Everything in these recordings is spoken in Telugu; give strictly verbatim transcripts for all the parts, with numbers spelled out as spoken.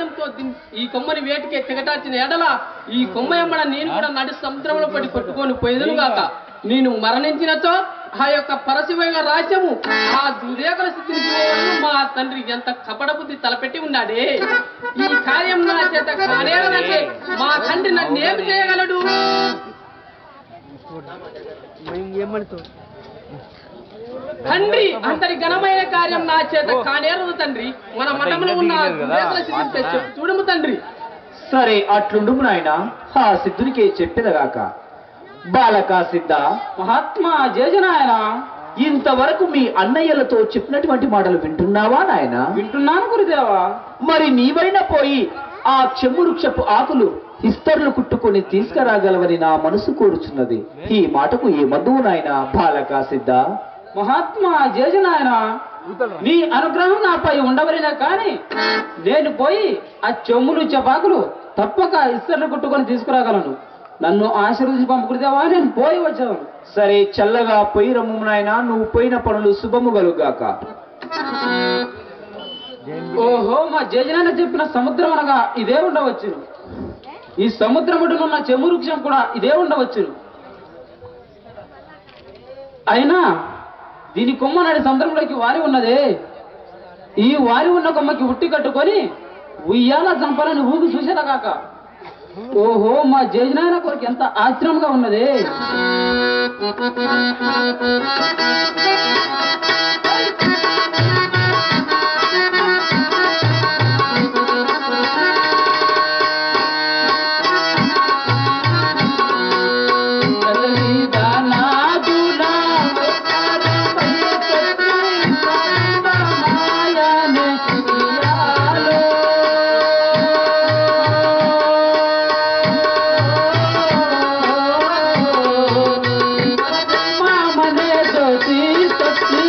ఆయుధంతో ఈ కొమ్మని వేటికి తెగటార్చిన ఎడల ఈ కొమ్మ ఎమ్మడ నేను కూడా నడి సముద్రంలో పడి కొట్టుకొని పోయేదును గాక. నేను మరణించినచో ఆ యొక్క పరశివైన రాజ్యము ఆ దుర్యోగల స్థితిని మా తండ్రి ఎంత కపట బుద్ధి తలపెట్టి ఉన్నాడే. ఈ కార్యం నా చేత కానేరదంటే మా తండ్రి నన్ను ఏమి చేయగలడు? తండ్రి అంతటి ఘనమైన కార్యం నా చేత కానేరదు తండ్రి. మన మఠంలో ఉన్న దుర్యోగల స్థితిని చెప్పు చూడము తండ్రి. సరే అట్లుండు నాయన, ఆ సిద్ధునికి చెప్పేదగాక. బాలకా సిద్ధ, మహాత్మా జయజనాయన, ఇంతవరకు మీ అన్నయ్యలతో చెప్పినటువంటి మాటలు వింటున్నావా నాయన? వింటున్నాను గురుదేవా. మరి నీవైనా పోయి ఆ చెమ్మురుక్షపు ఆకులు ఇస్తర్లు కుట్టుకొని తీసుకురాగలవని నా మనసు కోరుచున్నది. ఈ మాటకు ఏమద్దువు నాయన బాలకా సిద్ధ? మహాత్మా జయజనాయన, నీ అనుగ్రహం నాపై ఉండవలేనా కానీ నేను పోయి ఆ చెమ్ములు చెపాకులు తప్పక ఇస్తర్లు కుట్టుకొని తీసుకురాగలను. నన్ను ఆశీర్వదించి పంపుకుడిదేవా, నేను పోయి వచ్చాను. సరే చల్లగా పోయి రమ్ము నాయన, నువ్వు పోయిన పనులు శుభము కలుగాక. ఓహో, మా జయజనాయన చెప్పిన సముద్రం అనగా ఇదే ఉండవచ్చును. ఈ సముద్రముడునున్న చెమురుక్షం కూడా ఇదే ఉండవచ్చును. అయినా దీని కొమ్మ నాటి సముద్రంలోకి వారి ఉన్నదే. ఈ వారి ఉన్న కొమ్మకి ఉట్టి కట్టుకొని ఉయ్యాల చంపాలని ఊగి చూసేదా కాక. ఓహో, మా జయజనాయన కొరకు ఎంత ఆశ్చర్యంగా ఉన్నదే. మనే దోసి సత్య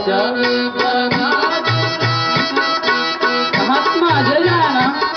మహాత్మా జయనాయన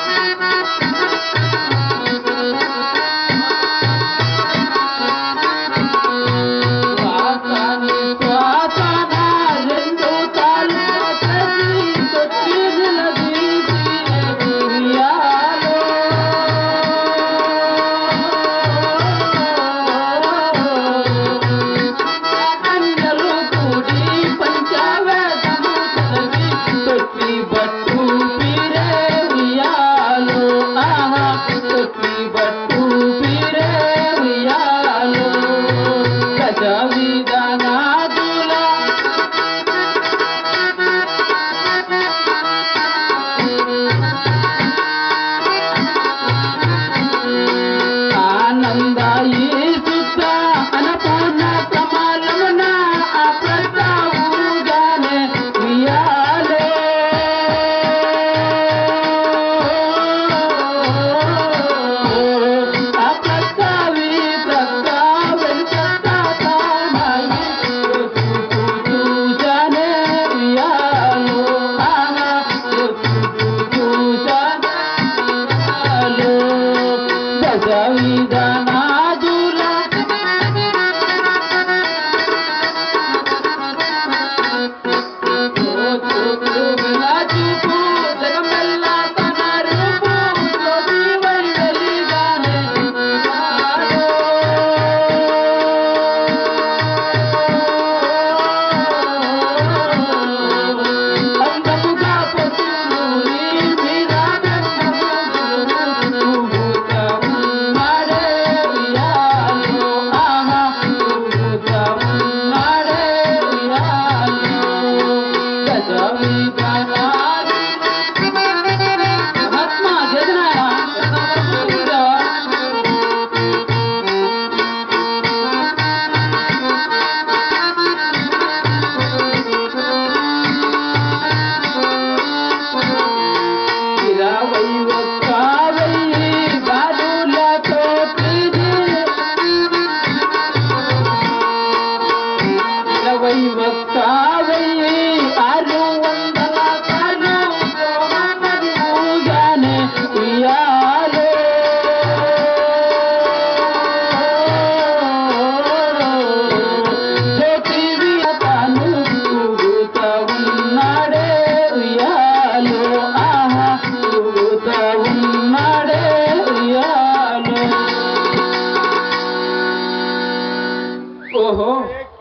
ఓహో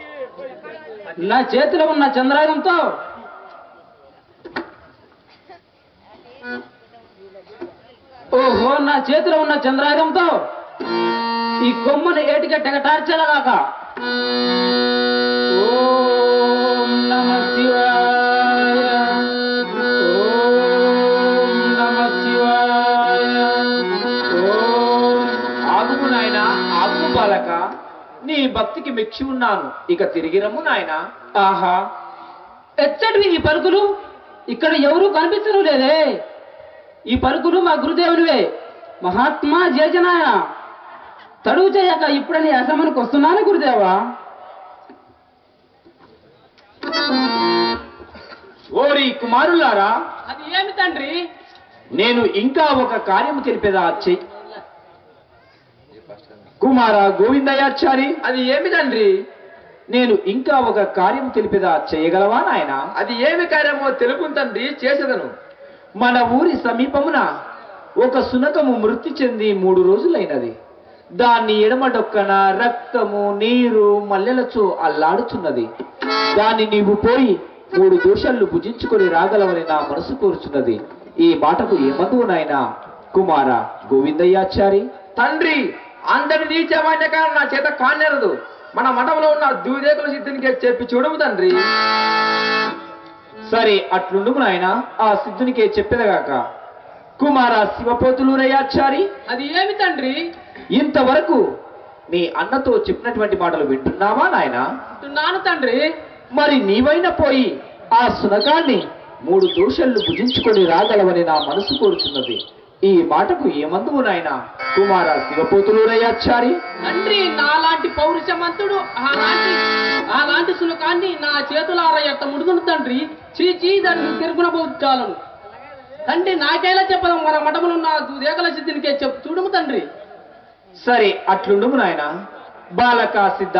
నా చేతిలో ఉన్న చంద్రాయుధంతో ఓహో నా చేతిలో ఉన్న చంద్రాయుధంతో ఈ కొమ్మను ఏటిగా తెగటార్చలగాక. ఓం నమః శివాయ, ఓం నమః శివాయ. ఓం ఆగుము నాయన, ఆగుము బాలక, నీ భక్తికి మెచ్చి ఉన్నాను, ఇక తిరిగి రమ్ము నాయన. ఆహా, ఎచ్చటివి ఈ పలుకులు? ఇక్కడ ఎవరు కనిపించడం లేదే. ఈ పలుకులు మా గురుదేవునివే, మహాత్మా జయజనాయన. తడువు చేయక ఇప్పుడని అసమనికి వస్తున్నాను గురుదేవా. ఓరి కుమారులారా, అది ఏమి తండ్రి? నేను ఇంకా ఒక కార్యము తెలిపేదా చెయ్యి. కుమార గోవిందయాచారి, అది ఏమి తండ్రి? నేను ఇంకా ఒక కార్యం తెలిపేదా చేయగలవా నాయన? అది ఏమి కార్యమో తెలుపు తండ్రి, చేసేదను. మన ఊరి సమీపమున ఒక సునకము మృతి చెంది మూడు రోజులైనది. దాన్ని ఎడమడొక్కన రక్తము నీరు మల్లెలచో అల్లాడుచున్నది. దాన్ని నీవు పోయి మూడు దోషాలు భుజించుకొని రాగలవని నా మనసు కోరుచున్నది. ఈ మాటకు ఏమందువు నాయన కుమార గోవిందయాచారి? తండ్రి, అందరి నీచమైన కారణం నా చేత కానేరదు. మన మఠంలో ఉన్న దూదేకుల సిద్ధినికి చెప్పి చూడము తండ్రి. సరే అట్లుండుము నాయన, ఆ సిద్ధునికే చెప్పేదగాక. కుమార శివపోతులూరయాచారి, అది ఏమి తండ్రి? ఇంతవరకు నీ అన్నతో చెప్పినటువంటి మాటలు వింటున్నావా నాయన? నాను తండ్రి. మరి నీవైనా పోయి ఆ సునకాన్ని మూడు దోషాలు భుజించుకొని రాగలవని నా మనసు కోరుచున్నది. ఈ మాటకు ఏమందువు నాయన కుమార శివపోతులూరయ్యాచారి? తండ్రి నాలాంటి పౌరుషమంతుడు అలాంటి అలాంటి సునకాన్ని నా చేతులార ఎట్ట ముడుదును తండ్రి. చీచీ దాన్ని తిరుగున పోచాలను తండ్రి. నాకేలా చెప్పదాం, మన మఠములు నా దురేకల సిద్ధినికే చెప్పు చూడము తండ్రి. సరే అట్లుండుము నాయన. బాలక సిద్ధ,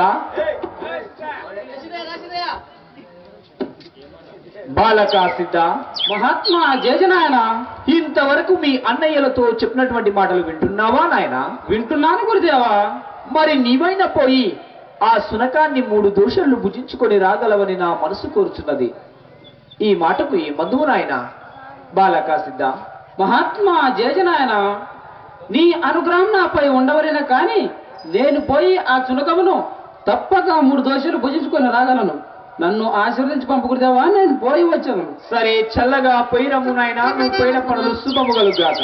బాలక సిద్ధ, మహాత్మా జయజనాయన. ఇంతవరకు మీ అన్నయ్యలతో చెప్పినటువంటి మాటలు వింటున్నావా నాయన? వింటున్నాను గురుదేవా. మరి నీవైనా పోయి ఆ సునకాన్ని మూడు దోషులు భుజించుకొని రాగలవని నా మనసు కోరుచున్నది. ఈ మాటకు ఈ మందువు నాయన. బాలక సిద్ధ, మహాత్మా జయజనాయన, నీ అనుగ్రహం నాపై ఉండవలేన కాని నేను పోయి ఆ చునకమును తప్పక మూడు దోషులు భుజించుకొని రాగలను. నన్ను ఆశీర్వదించి పంపు గురుదేవా, నేను పోయి వచ్చాను. సరే చల్లగా పోయి రమ్ము నాయన. నువ్వు పోయిన పనులు శుభముగలుగాక.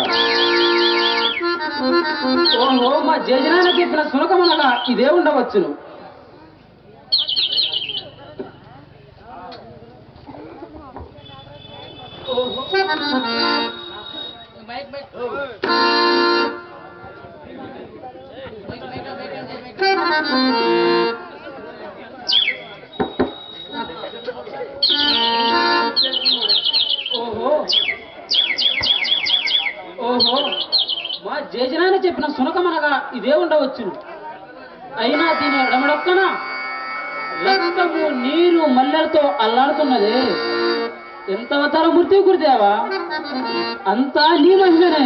ఓహో, మా జయజనాయన చెప్పిన సునకమనగా ఇదే ఉండవచ్చును. ఓహో ఓహో, మా జయజనాయన చెప్పిన సునకమనగా ఇదే ఉండవచ్చును. అయినా దీని ఎడమడొక్కన రక్తము నీరు మల్లెలతో అల్లాడుతున్నదే. ఎంత అవతార మూర్తి గురుదేవా, అంతా నీ మహిమనే.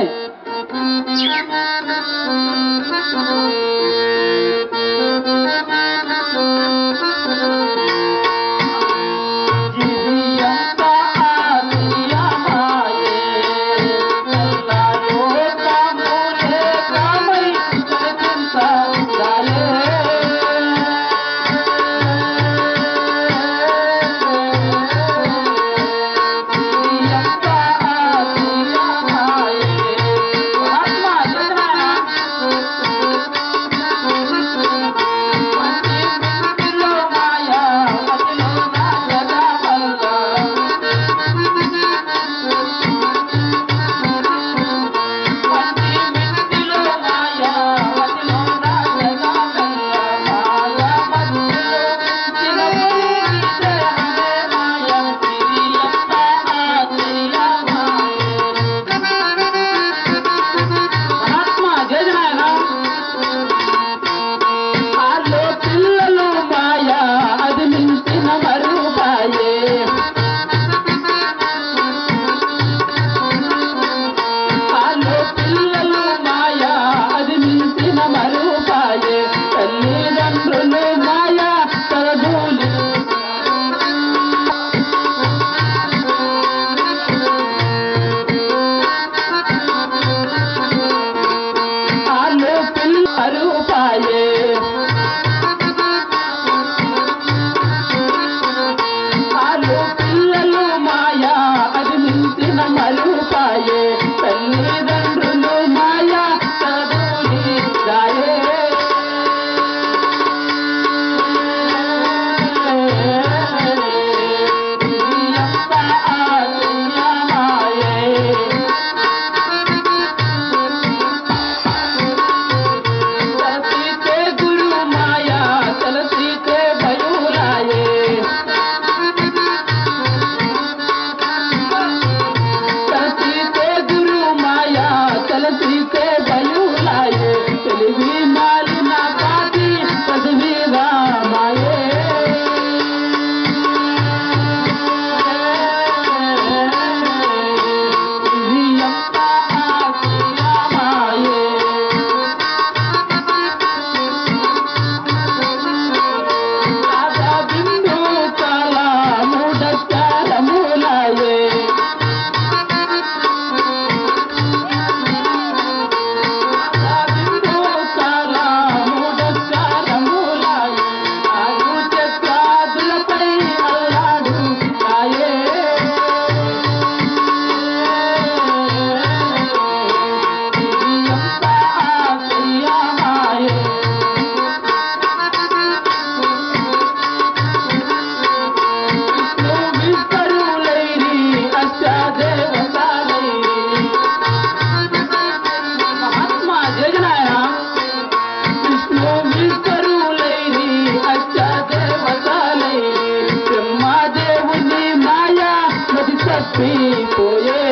తప్పిపోయే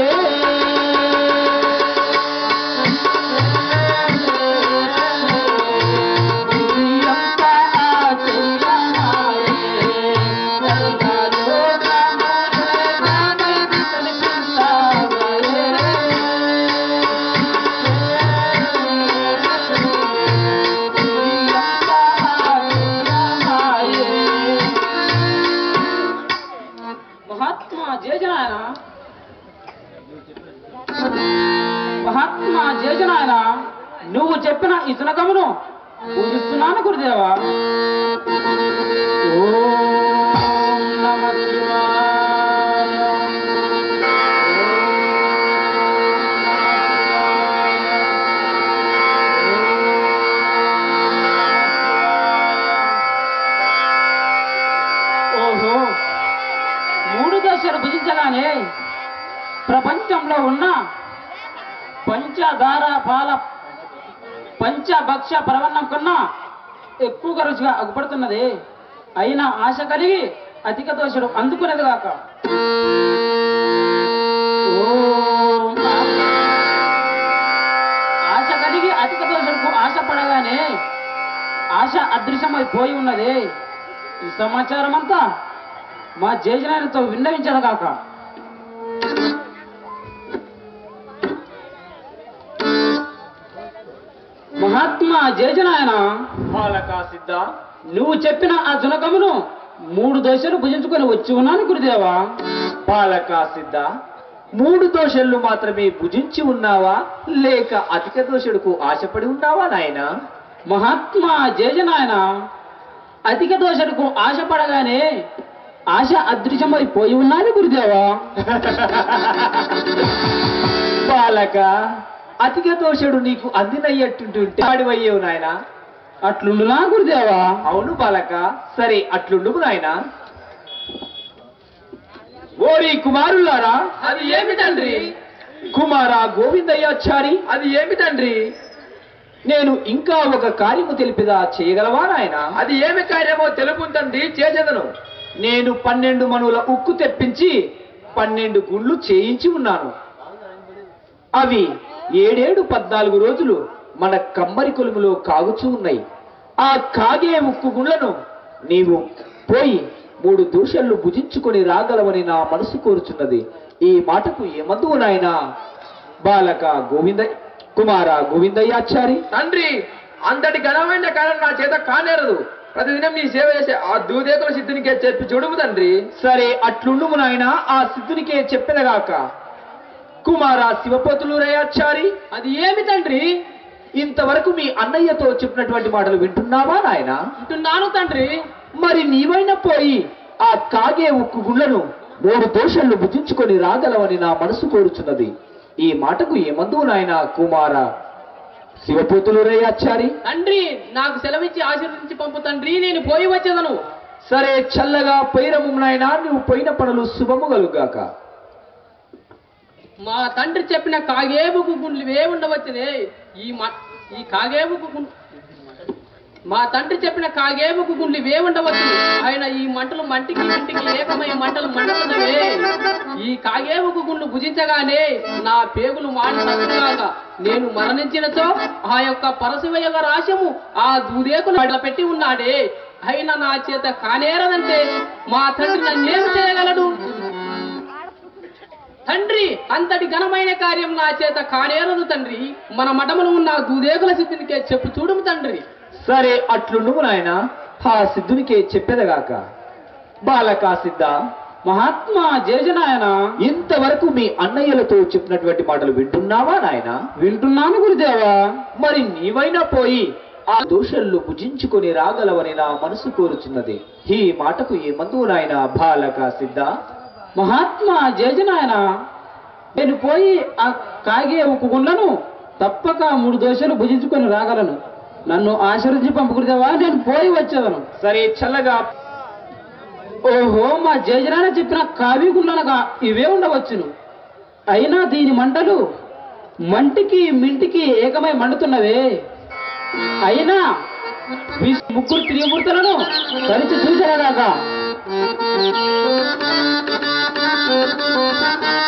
మహాత్మా జయజనాయన మహాత్మా జయజనాయన నువ్వు చెప్పిన ఈ సునకమును పూజిస్తున్నాను గురుదేవా. ఓం నమః శివాయ. ఓహో, మూడు దశలు భుజించగానే ప్రపంచంలో ఉన్న పంచదార పాల పంచభక్ష పరవన్నం కన్నా ఎక్కువగా రుచిగా అగుపడుతున్నది. అయినా ఆశ కలిగి అధిక దోషుడు అందుకునేది కాక. ఓం ఆశ కలిగి అధిక దోషులకు ఆశ పడగానే ఆశ అదృశ్యమైపోయి ఉన్నది. ఈ సమాచారం అంతా మా జయజనాయనతో విన్నవించదు కాక. మహాత్మా జయజనాయన బాలక సిద్ధ, నువ్వు చెప్పిన ఆ జునకమును మూడు దోశలు భుజించుకొని వచ్చి ఉన్నాను గురుదేవా. బాలక సిద్ధ, మూడు దోషులు మాత్రమే భుజించి ఉన్నావా లేక అధిక దోషుడుకు ఆశపడి ఉన్నావా నాయనా? మహాత్మా జయజనాయన అధిక దోషుడుకు ఆశపడగానే ఆశ అదృశ్యమైపోయి ఉన్నాను గురుదేవా. బాలక, అధిక దోషుడు నీకు అందినయ్యట్టుంటుంటే వాడివయ్యేవు నాయన. అట్లుండునా గురుదేవా? అవును బాలక, సరే అట్లుండు నాయన. ఓరి కుమారులారా, అది ఏమి తండ్రి? కుమార గోవిందయ్యాచారి, అది ఏమి తండ్రి? నేను ఇంకా ఒక కార్యము తెలిపిదా చేయగలవా నాయన? అది ఏమి కార్యమో తెలుపు తండ్రి, చేసేదను. నేను పన్నెండు మనుల ఉక్కు తెప్పించి పన్నెండు గుళ్ళు చేయించి ఉన్నాను. అవి ఏడేడు పద్నాలుగు రోజులు మన కమ్మరి కొలుములో కాగుచూ ఉన్నాయి. ఆ కాగే ఉక్కు గుళ్ళను నీవు పోయి మూడు దోషాలు భుజించుకొని రాగలవని నా మనసు కోరుచున్నది. ఈ మాటకు ఏమందువు నాయనా? బాలక గోవింద కుమార గోవిందయ్యాచారి, తండ్రి, అంతటి ఘనమైన కారణం నా చేత కానేరదు. ప్రతిదినం నీ సేవ చేసే ఆ దూదేకుల సిద్ధునికే చెప్పి చూడుము తండ్రి. సరే అట్లుండుము నాయన, ఆ సిద్ధునికే చెప్పెదగాక. కుమార శివపోతులు రయాచారి, అది ఏమి తండ్రి? ఇంతవరకు మీ అన్నయ్యతో చెప్పినటువంటి మాటలు వింటున్నావా నాయన? వింటున్నాను తండ్రి. మరి నీవైనా పోయి ఆ కాగే ఉక్కు గుళ్ళను మూడు దోషాలు భుజించుకొని రాగలవని నా మనసు కోరుచున్నది. ఈ మాటకు ఏమందువు నాయన కుమార శివపోతులు రయాచారి? తండ్రి, నాకు సెలవిచ్చి ఆశీర్వదించి పంపు తండ్రి, నేను పోయి వచ్చేదను. సరే చల్లగా పైరము నాయన, నువ్వు పోయిన పనులు శుభము కలుగాక. మా తండ్రి చెప్పిన కాగేబుకు గుండ్లు వే ఉండవచ్చునే. ఈ మ- ఈ కాగేబుకు గుండ్లు మా తండ్రి చెప్పిన కాగేబుకు గుండ్లు వే ఉండవచ్చు. ఆయన ఈ మంటలు మంటికి ఇంటికి ఏకమై మంటలు మండుతున్నవే. ఈ కాగేబుకు గుండ్లు భుజించగానే నా పేగులు మాడి సత్తుగాక నేను మరణించినచో ఆ యొక్క పరశివయ్య రాశము ఆ దూదేకులు అడ్ల పెట్టి ఉన్నాడే. అయినా నా చేత కానేరదంటే మా తండ్రి నన్నేం చేయగలడు? తండ్రి, అంతటి ఘనమైన కార్యం నా చేత కానేరదు తండ్రి. మన మఠమును ఉన్న దూదేకుల సిద్ధునికే చెప్పు చూడుము తండ్రి. సరే అట్లుండుము నాయన, ఆ సిద్ధునికే చెప్పేదగాక. బాలక సిద్ధ, మహాత్మా జయజనాయన ఇంతవరకు మీ అన్నయ్యలతో చెప్పినటువంటి మాటలు వింటున్నావా నాయన? వింటున్నాను గురుదేవా. మరి నీవైనా పోయి ఆ దోషులు భుజించుకొని రాగలవని నా మనసు కోరుచున్నది. ఈ మాటకు ఏమందువు నాయన బాలక సిద్ధ? మహాత్మా జయజనాయన నేను పోయి ఆ కాగే ఉక్కు గుండ్లను తప్పక మూడు దోశలు భుజించుకొని రాగలను. నన్ను ఆశీర్వదించి పంపు గురుదేవా, నేను పోయి వచ్చేదను. సరే చల్లగా. ఓహో, మా జయజనాయన చెప్పిన కావి గుండ్లనగా ఇవే ఉండవచ్చును. అయినా దీని మంటలు మంటికి మింటికి ఏకమై మండుతున్నవే. అయినా విష్- ముగ్గురు త్రిమూర్తులను తరిచి చూసేదాకా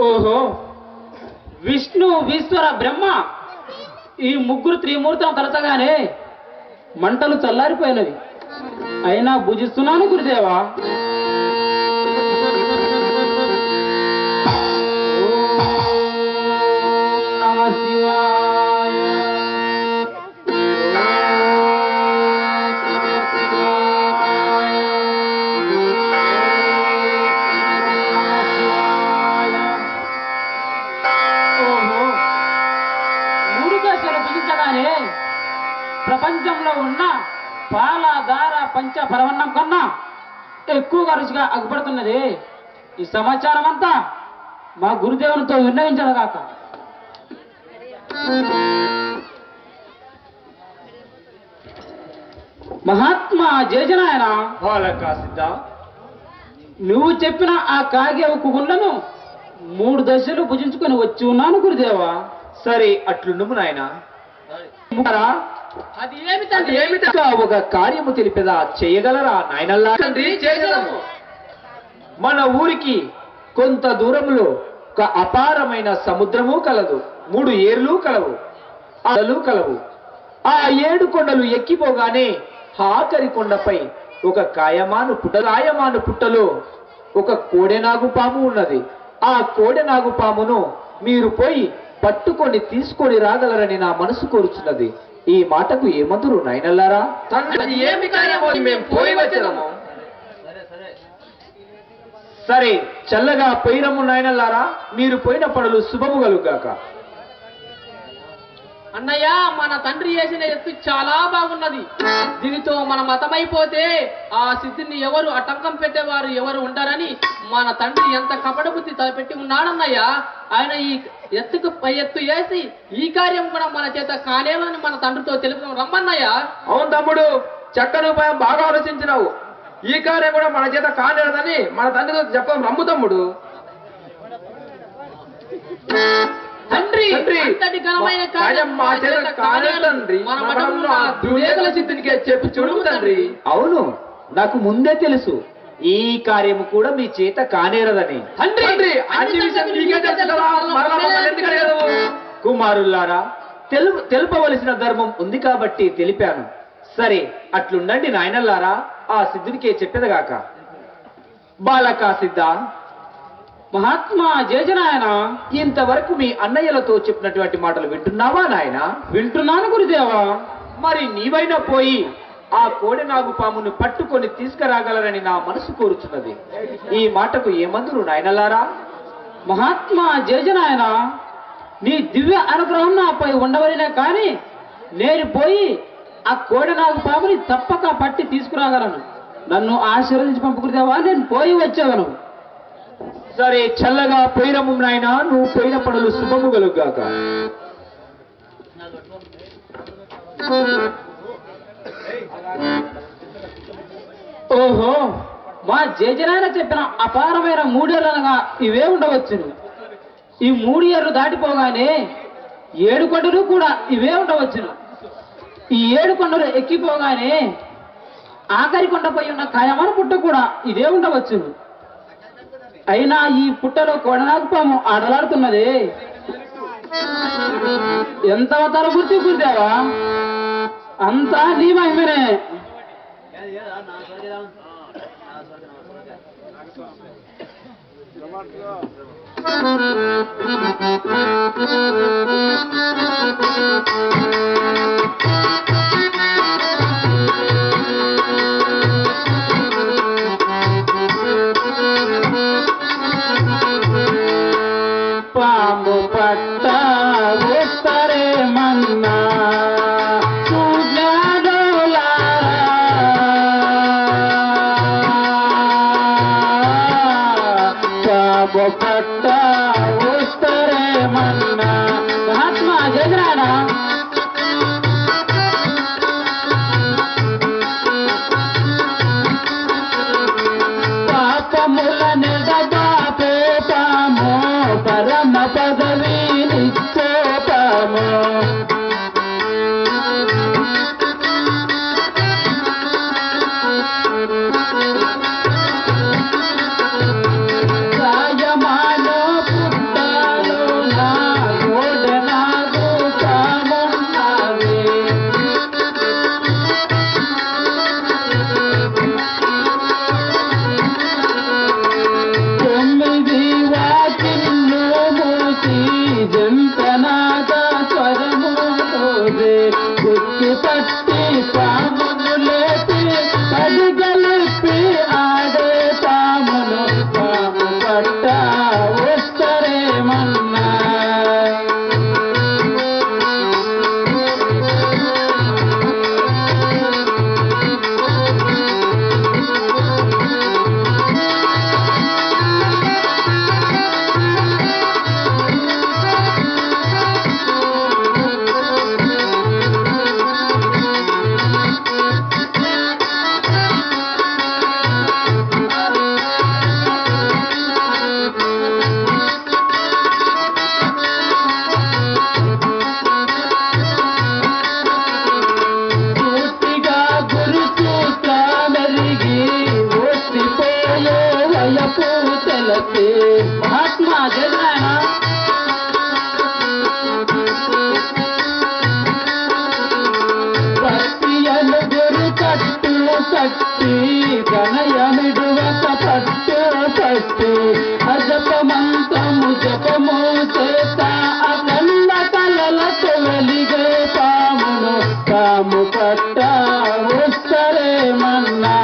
ఓహో, విష్ణు ఈశ్వర బ్రహ్మ ఈ ముగ్గురు త్రిమూర్తులను తలచగానే మంటలు చల్లారిపోయినవి. అయినా భుజిస్తున్నాను గురుదేవా. ప్రపంచంలో ఉన్న పాల దార పంచ పరవన్నం కన్నా ఎక్కువగా రుచిగా అగుపడుతున్నది. ఈ సమాచారం అంతా మా గురుదేవునితో విన్నవించడగాక. మహాత్మా జయజనాయన, బాలక సిద్ధ, నువ్వు చెప్పిన ఆ కాగే ఉక్కు గుండెను మూడు దశలు భుజించుకొని వచ్చి ఉన్నాను గురుదేవా. సరే అట్లుండుము నాయన. అది ఏమి తండ్రి? ఏమిట ఒక కార్యము తెలిపేదా చేయగలరా నాయనల్లా? తండ్రి చేయగలము. మన ఊరికి కొంత దూరంలో ఒక అపారమైన సముద్రము కలదు, మూడు ఏర్లు కలవు, అలలు కలవు. ఆ ఏడు కొండలు ఎక్కిపోగానే ఆఖరి కొండపై ఒక కాయమాను పుట్ట కాయమాను పుట్టలో ఒక కోడెనాగు పాము ఉన్నది. ఆ కోడెనాగు పామును మీరు పోయి పట్టుకొని తీసుకొని రాగలరని నా మనసు కోరుచున్నది. ఈ మాటకు ఏమందురు నాయనల్లారా? అది ఏమి కార్యమో మేము పోయి వచ్చేదము. సరే చల్లగా పోయిరము నాయనల్లారా. మీరు పోయిన పనులు శుభము కలుగాక. అన్నయ్య, మన తండ్రి చేసిన ఎత్తు చాలా బాగున్నది. దీనితో మన మతమైపోతే ఆ సిద్ధిని ఎవరు ఆటంకం పెట్టేవారు ఎవరు ఉండరని మన తండ్రి ఎంత కపట బుద్ధి తలపెట్టి ఉన్నాడన్నయ్య. ఆయన ఈ ఎత్తుకు పై ఎత్తు వేసి ఈ కార్యం కూడా మన చేత కానేమని మన తండ్రితో తెలుపు రమ్మన్నయ్య. అవును తమ్ముడు, చక్కని ఉపాయం బాగా ఆలోచించినావు. ఈ కార్యం కూడా మన చేత కానేరదని మన తండ్రితో చెప్పం రమ్ము తమ్ముడు. తండ్రి అంతటి ఘనమైన కార్యం మా చేత కానేరని మన మఠంలో ఆ దుర్యోధన సిద్ధినికే చెప్పి చూడు తండ్రి. అవును, నాకు ముందే తెలుసు ఈ కార్యము కూడా మీ చేత కానేరదని. తండ్రి అన్ని విషయం నీకే తెలుసు కదా, మరలా మమ్మల్ని ఎందుకు అడగదు? కుమారులారా, తెలు తెలుపవలసిన ధర్మం ఉంది కాబట్టి తెలిపాను. సరే అట్లుండండి నాయనల్లారా. ఆ సిద్ధునికే చెప్పేదగాక. బాలక సిద్ధ, మహాత్మా జయజనాయన, ఇంతవరకు మీ అన్నయ్యలతో చెప్పినటువంటి మాటలు వింటున్నావా నాయన? వింటున్నాను గురుదేవా. మరి నీవైనా పోయి ఆ కోడెనాగు పామును పట్టుకొని తీసుకురాగలరని నా మనసు కోరుచున్నది. ఈ మాటకు ఏమందురు నాయనలారా? మహాత్మా జయజనాయన, నీ దివ్య అనుగ్రహం నాపై ఉండవలనే కానీ నేను పోయి ఆ కోడెనాగు పాముని తప్పక పట్టి తీసుకురాగలను. నన్ను ఆశీర్వదించి పంపు గురుదేవా, నేను పోయి వచ్చేవను. సరే చల్లగా పోయిరము నాయన. నువ్వు పోయిన పనులు శుభము కలుగాక. ఓహో, మా జయజనాయన చెప్పిన అపారమైన మూడేళ్ళనగా ఇవే ఉండవచ్చును. ఈ మూడు ఏళ్ళు దాటిపోగానే ఏడు కొండలు కూడా ఇవే ఉండవచ్చును. ఈ ఏడు కొండలు ఎక్కిపోగానే ఆఖరి కొండపై ఉన్న కాయమాన పుట్ట కూడా ఇదే ఉండవచ్చును. అయినా ఈ పుట్టలో కోడనాగు పాము ఆడలాడుతున్నది. ఎంత అవతారం గుర్తి గుర్తావా? అంతా నీ మహిమనే. పాము పట్ట ఉత్తరే మన్నా పాము పట్ట ఉత్తరే మన్నా. మహాత్మా జయజనాయన, పాపముల నిడబాపే పాము పరమ పదవి నిచ్చే పాము. కాయమాన పుట్ట మహాత్మా జయనాయన భక్తియను గురు కట్టు కట్టి ప్రణయమిడువక పట్టు పట్టు అజపమంతము జపము చేత అఖండ కలలతో వెలిగే పామును పాము పట్ట ఉత్తరేమన్నా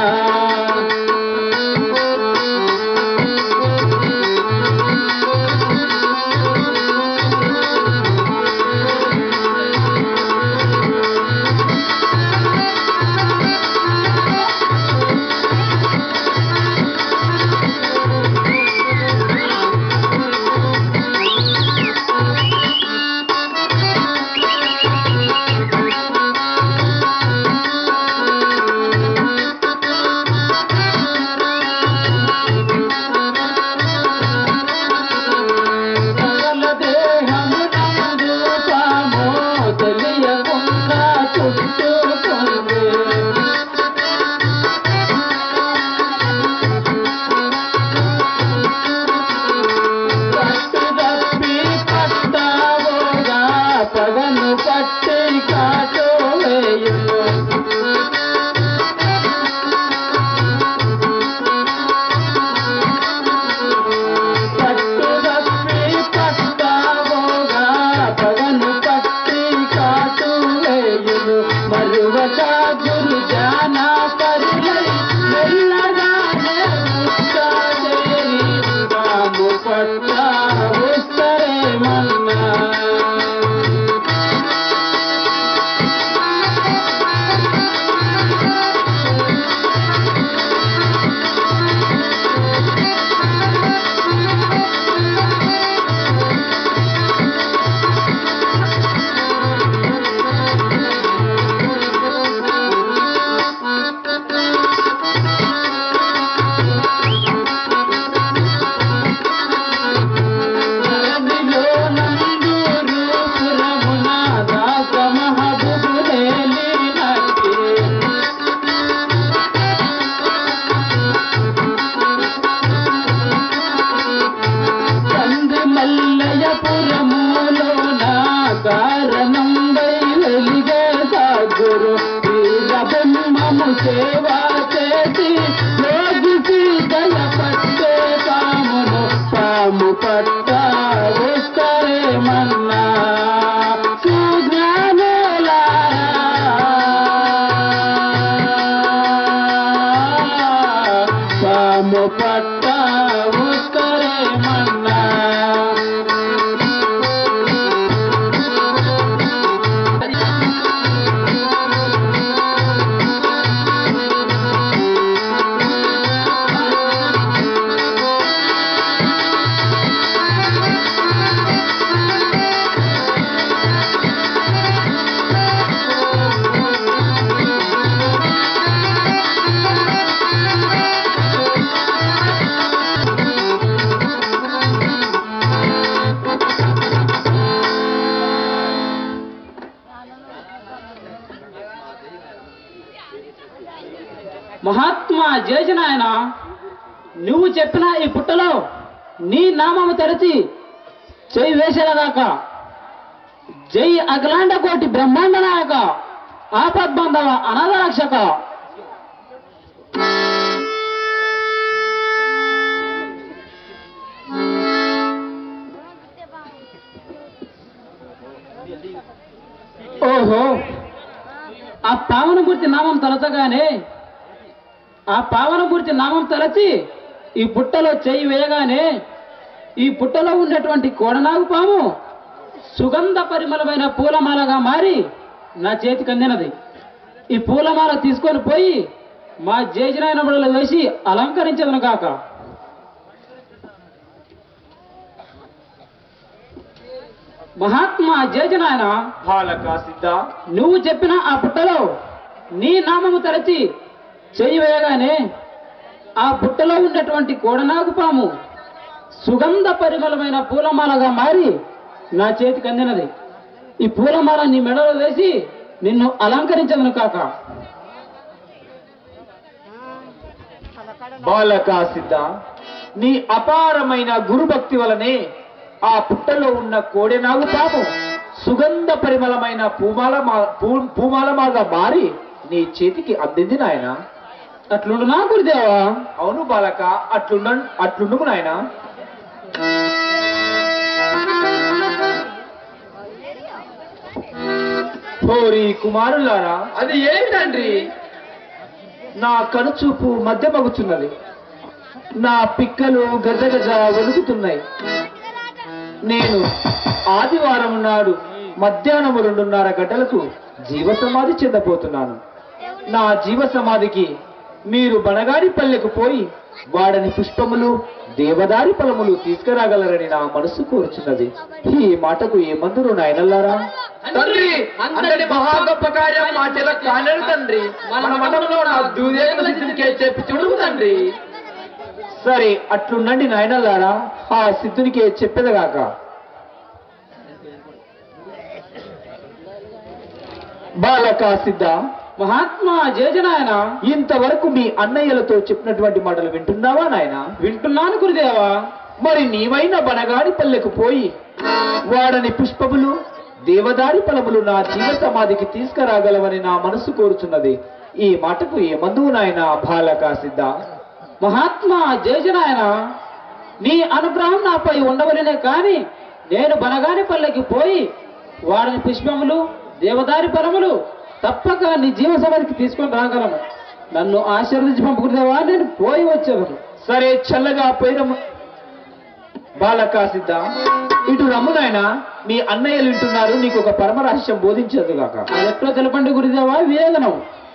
సేవా చేసి యోగిసి దయ పట్టే పామును పాము పట్ట వస్తరేమన్నా సుజ్ఞానులారా పాము పట్ట వస్తరేమన్నా మహాత్మా జయజనాయన, నువ్వు చెప్పిన ఈ పుట్టలో నీ నామము తెరచి చెయ్యి వేసేదాకా జై అఖిలాండ కోటి బ్రహ్మాండ నాయక ఆపద్బంధవ అనాథ రక్షక. ఓహో, ఆ పావనమూర్తి నామం తలచగానే ఆ పావనమూర్తి నామం తలచి ఈ పుట్టలో చెయ్యి వేయగానే ఈ పుట్టలో ఉండేటువంటి కోడనాగు పాము సుగంధ పరిమళమైన పూలమాలగా మారి నా చేతికి అందినది. ఈ పూలమాల తీసుకొని పోయి మా జయజనాయన బడులు వేసి అలంకరించదను కాక. మహాత్మా జయజనాయన, బాలక సిద్ధ, నువ్వు చెప్పిన ఆ పుట్టలో నీ నామము తలచి చెయ్యి వేయగానే ఆ పుట్టలో ఉన్నటువంటి కోడనాగు పాము సుగంధ పరిమళమైన పూలమాలగా మారి నా చేతికి అందినది. ఈ పూలమాల నీ మెడలో వేసి నిన్ను అలంకరించదను కాక. బాలక సిద్ధ, నీ అపారమైన గురుభక్తి వలనే ఆ పుట్టలో ఉన్న కోడెనాగు పాము సుగంధ పరిమళమైన పూమాల పూమాలమాగా మారి నీ చేతికి అందింది నాయన. అట్లుండు నా గురుదేవా. అవును బాలక, అట్లుండ అట్లుండుకు నాయన. హోరి కుమారులారా, అది ఏమి తండ్రి? నా కనుచూపు మధ్యమగుచున్నది, నా పిక్కలు గజ గజ వణుకుతున్నాయి. నేను ఆదివారం నాడు మధ్యాహ్నం రెండున్నర గంటలకు జీవ సమాధి చెందబోతున్నాను. నా జీవ సమాధికి మీరు బనగాడి పల్లెకు పోయి వాడని పుష్పములు దేవదారి ఫలములు తీసుకురాగలరని నా మనసు కోరుచున్నది. ఈ మాటకు ఏమందురు నాయనల్లారా? తండ్రి, అంతటి మహా గొప్ప కార్యం మా చెల్ల కాలేదు తండ్రి. మన మనలో నా దుర్యోగ సిద్ధికే చెప్పి చూడు తండ్రి. సరే, అట్లుండండి నాయనల్లారా, ఆ సిద్ధునికే చెప్పేదగాక. బాలక సిద్ధ, మహాత్మా జయజనాయన, ఇంతవరకు మీ అన్నయ్యలతో చెప్పినటువంటి మాటలు వింటున్నావా నాయన? వింటున్నాను గురుదేవా. మరి నీవైన బనగాడి పల్లెకు పోయి వాడని పుష్పములు దేవదారి ఫలములు నా జీవ సమాధికి తీసుకురాగలవని నా మనసు కోరుచున్నది. ఈ మాటకు ఏమందువు నాయన బాలక సిద్ధ? మహాత్మా జయజనాయన, నీ అనుగ్రహం నాపై ఉండవలనే కాని నేను బనగాని పల్లెకి పోయి వాడని పుష్పములు దేవదారి ఫలములు తప్పక నీ జీవ సమాధికి తీసుకొని రాగలను. నన్ను ఆశీర్వదించి పంపుకునేవా, నేను పోయి వచ్చేవారు. సరే, చల్లగా పోయిరమ్మ బాలక సిద్ధ. ఇటు రమ్మునైనా మీ అన్నయ్యలు వింటున్నారు, నీకు ఒక పరమ రహస్యం బోధించదుగాక. అది ఎట్లో తెలపండి గురుదేవా, వివేదనం.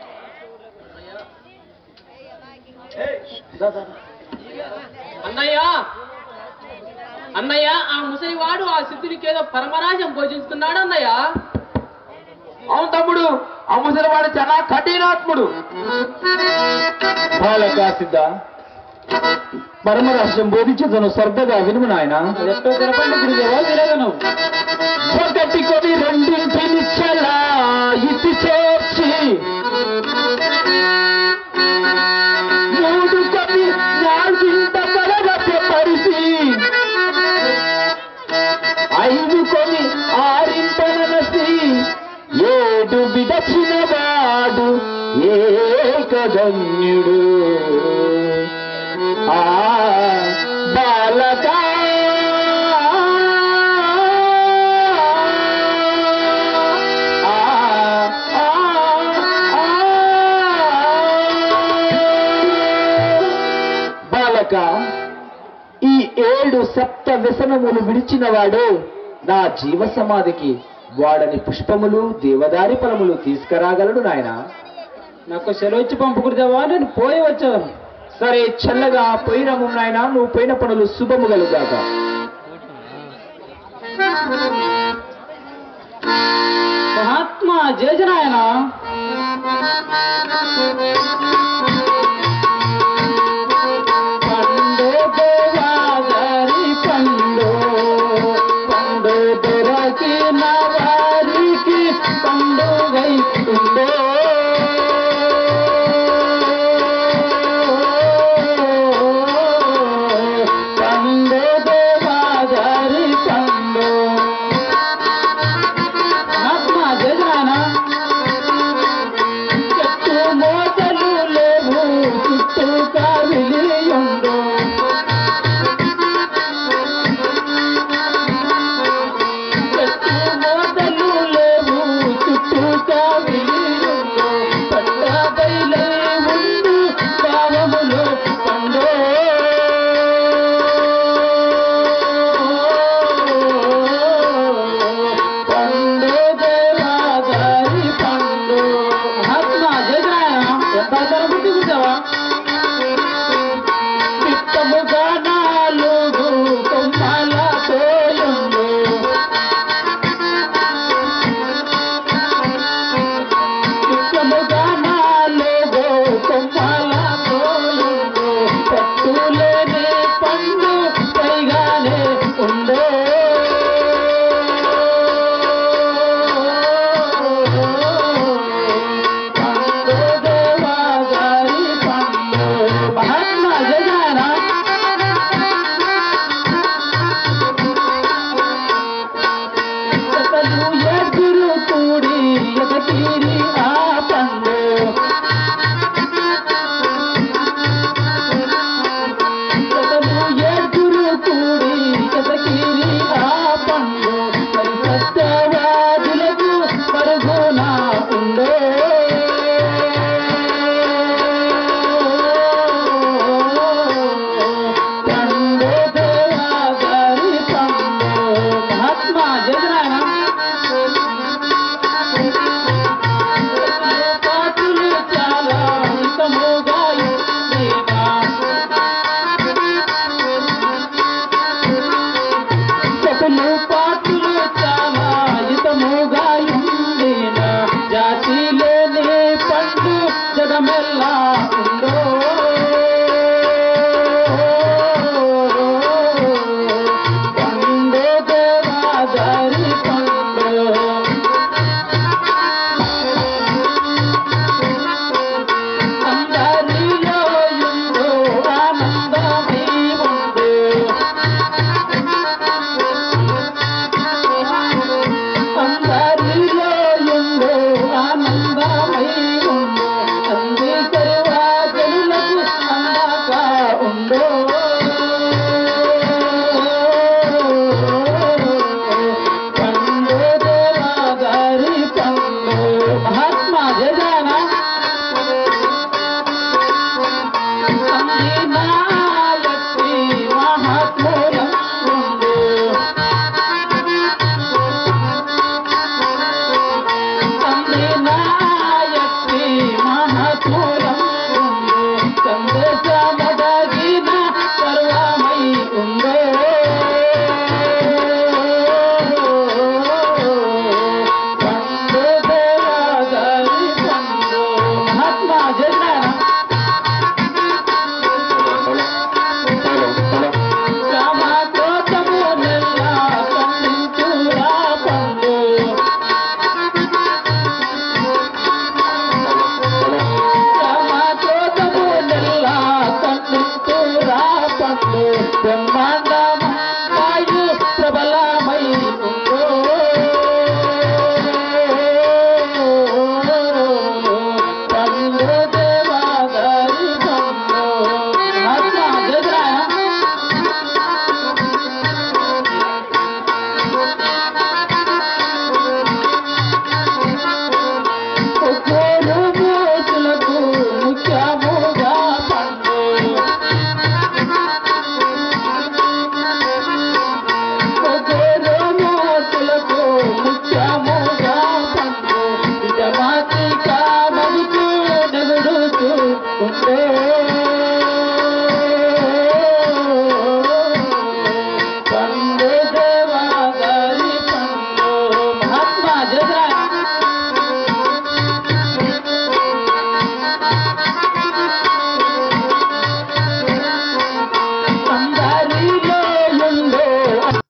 అన్నయ్య అన్నయ్య ఆ ముసలివాడు ఆ సిద్ధునికి ఏదో పరమరాజం భోజిస్తున్నాడు అన్నయ్య. అవును తమ్ముడు, ఆ ముసలివాడు చాలా కఠినాత్ముడు. బాలక సిద్ధ, పరమ రహస్యం బోధించదను శ్రద్ధగా వినుము నాయన. అది ఎట్లో తెలపండి గురుదేవా, వివేదనం. ఒకటి కొని రెండింటిని చలా ఇటు చేర్చి మూడు కొని నాలుగింట కలగప్ప పరిచి ఐదు కొని ఆరింట నలసి ఏడు విడచిన వాడు ఏకధన్యుడు. ఆ బాలక బాలక, ఈ ఏడు సప్త వ్యసనములు విడిచినవాడు నా జీవ సమాధికి వాడని పుష్పములు దేవదారి ఫలములు తీసుకురాగలడు నాయన. నాకు సెలవు ఇచ్చి పంపు గురుదేవా, నేను పోయి వచ్చేవారు. సరే, చల్లగా పోయిరము నాయన, నువ్వు పోయిన పనులు శుభము కలుగాక. మహాత్మా జయజనాయన,